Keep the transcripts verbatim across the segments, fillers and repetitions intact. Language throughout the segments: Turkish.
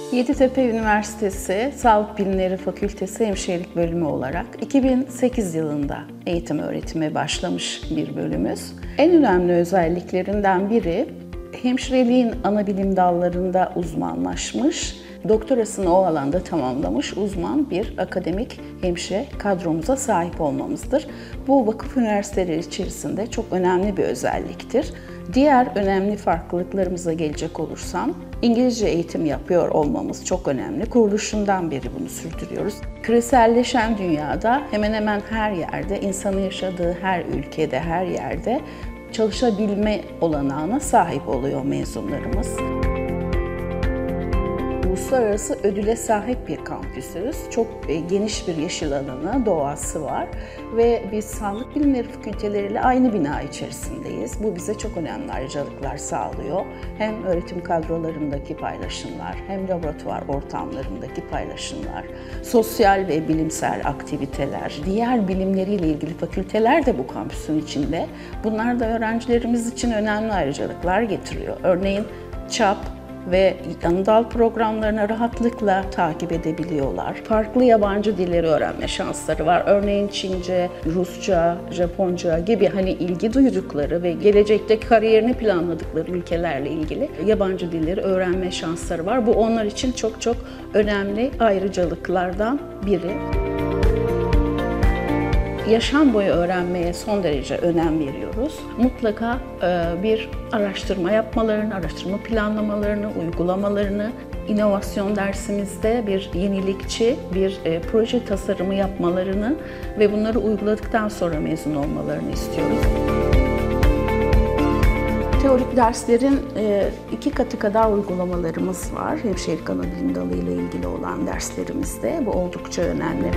Yeditepe Üniversitesi Sağlık Bilimleri Fakültesi Hemşirelik Bölümü olarak iki bin sekiz yılında eğitim öğretime başlamış bir bölümümüz. En önemli özelliklerinden biri hemşireliğin ana bilim dallarında uzmanlaşmış, doktorasını o alanda tamamlamış uzman bir akademik hemşire kadromuza sahip olmamızdır. Bu vakıf üniversiteleri içerisinde çok önemli bir özelliktir. Diğer önemli farklılıklarımıza gelecek olursam, İngilizce eğitim yapıyor olmamız çok önemli. Kuruluşundan beri bunu sürdürüyoruz. Küreselleşen dünyada hemen hemen her yerde, insanın yaşadığı her ülkede, her yerde çalışabilme olanağına sahip oluyor mezunlarımız. Uluslararası ödüle sahip bir kampüsüz. Çok geniş bir yeşil alanı, doğası var ve biz sağlık bilimleri fakülteleriyle aynı bina içerisindeyiz. Bu bize çok önemli ayrıcalıklar sağlıyor. Hem öğretim kadrolarındaki paylaşımlar, hem laboratuvar ortamlarındaki paylaşımlar, sosyal ve bilimsel aktiviteler, diğer bilimleriyle ilgili fakülteler de bu kampüsün içinde. Bunlar da öğrencilerimiz için önemli ayrıcalıklar getiriyor. Örneğin ÇAP ve yan dal programlarını rahatlıkla takip edebiliyorlar. Farklı yabancı dilleri öğrenme şansları var. Örneğin Çince, Rusça, Japonca gibi hani ilgi duydukları ve gelecekte kariyerini planladıkları ülkelerle ilgili yabancı dilleri öğrenme şansları var. Bu onlar için çok çok önemli ayrıcalıklardan biri. Yaşam boyu öğrenmeye son derece önem veriyoruz. Mutlaka bir araştırma yapmalarını, araştırma planlamalarını, uygulamalarını, inovasyon dersimizde bir yenilikçi bir proje tasarımı yapmalarını ve bunları uyguladıktan sonra mezun olmalarını istiyoruz. Teorik derslerin iki katı kadar uygulamalarımız var. Hemşirelik ana bilim dalı ile ilgili olan derslerimizde. Bu oldukça önemli.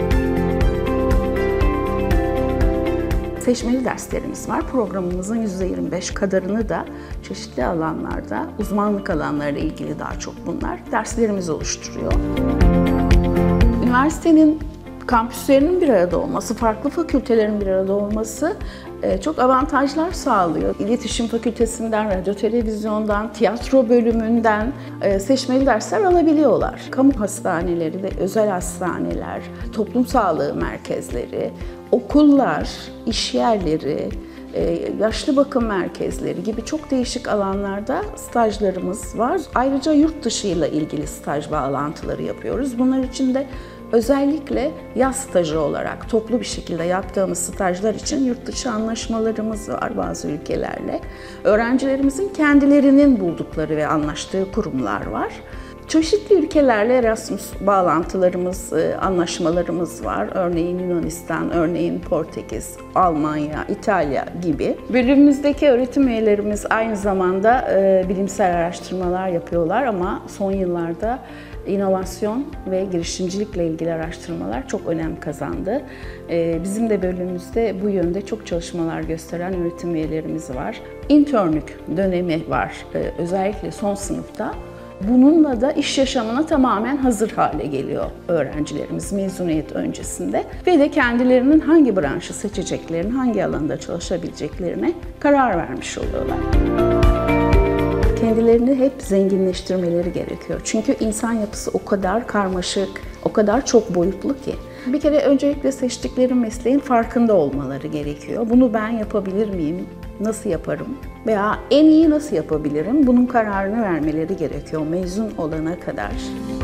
Seçmeli derslerimiz var. Programımızın yüzde yirmi beş kadarını da çeşitli alanlarda, uzmanlık alanlarıyla ilgili daha çok bunlar derslerimiz oluşturuyor. Üniversitenin kampüslerinin bir arada olması, farklı fakültelerin bir arada olması çok avantajlar sağlıyor. İletişim Fakültesinden, radyo televizyondan, tiyatro bölümünden seçmeli dersler alabiliyorlar. Kamu hastaneleri ve özel hastaneler, toplum sağlığı merkezleri, okullar, iş yerleri, yaşlı bakım merkezleri gibi çok değişik alanlarda stajlarımız var. Ayrıca yurt dışıyla ilgili staj bağlantıları yapıyoruz. Bunlar için de özellikle yaz stajı olarak toplu bir şekilde yaptığımız stajlar için yurt dışı anlaşmalarımız var bazı ülkelerle. Öğrencilerimizin kendilerinin buldukları ve anlaştığı kurumlar var. Çeşitli ülkelerle Erasmus bağlantılarımız, anlaşmalarımız var. Örneğin Yunanistan, örneğin Portekiz, Almanya, İtalya gibi. Bölümümüzdeki öğretim üyelerimiz aynı zamanda bilimsel araştırmalar yapıyorlar ama son yıllarda inovasyon ve girişimcilikle ilgili araştırmalar çok önem kazandı. Bizim de bölümümüzde bu yönde çok çalışmalar gösteren öğretim üyelerimiz var. İnternlük dönemi var özellikle son sınıfta. Bununla da iş yaşamına tamamen hazır hale geliyor öğrencilerimiz mezuniyet öncesinde ve de kendilerinin hangi branşı seçeceklerini, hangi alanda çalışabileceklerine karar vermiş oluyorlar. Kendilerini hep zenginleştirmeleri gerekiyor. Çünkü insan yapısı o kadar karmaşık, o kadar çok boyutlu ki. Bir kere öncelikle seçtikleri mesleğin farkında olmaları gerekiyor. Bunu ben yapabilir miyim? Nasıl yaparım? Veya en iyi nasıl yapabilirim? Bunun kararını vermeleri gerekiyor mezun olana kadar.